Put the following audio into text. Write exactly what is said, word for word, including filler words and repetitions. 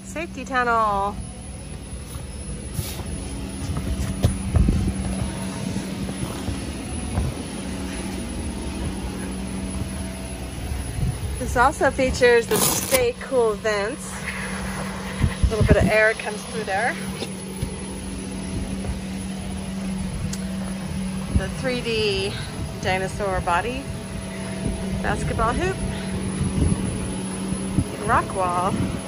Safety tunnel. This also features the Stay Cool vents. A little bit of air comes through there. The three D dinosaur body, basketball hoop, rock wall.